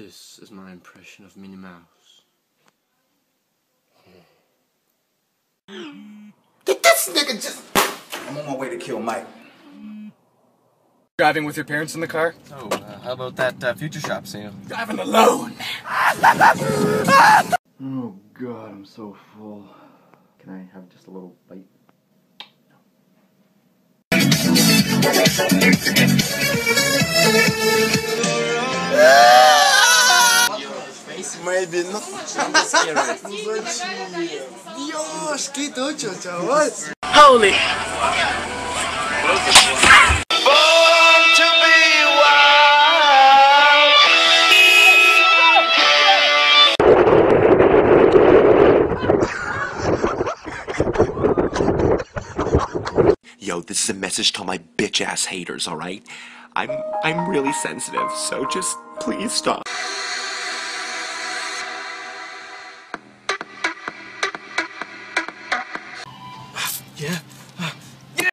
This is my impression of Minnie Mouse. Did this nigga just... I'm on my way to kill Mike. Driving with your parents in the car? Oh, how about that Future Shop sale? Driving alone! Oh god, I'm so full. Can I have just a little bite? Maybe not. Dios, qué tocho, chaval. Holy! Yo, this is a message to all my bitch-ass haters, alright? I'm really sensitive, so just please stop. Yeah.